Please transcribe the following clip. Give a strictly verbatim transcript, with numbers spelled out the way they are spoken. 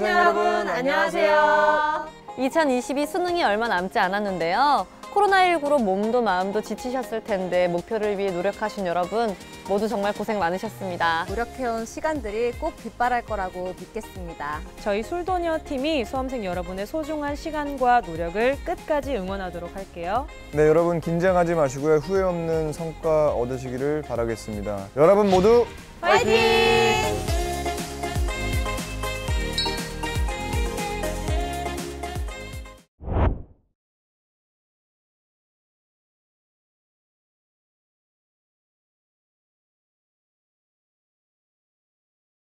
수험생 여러분 안녕하세요. 이천이십이 수능이 얼마 남지 않았는데요. 코로나십구로 몸도 마음도 지치셨을 텐데 목표를 위해 노력하신 여러분 모두 정말 고생 많으셨습니다. 노력해온 시간들이 꼭 빛발할 거라고 믿겠습니다. 저희 술도녀 팀이 수험생 여러분의 소중한 시간과 노력을 끝까지 응원하도록 할게요. 네, 여러분 긴장하지 마시고요. 후회 없는 성과 얻으시기를 바라겠습니다. 여러분 모두 화이팅!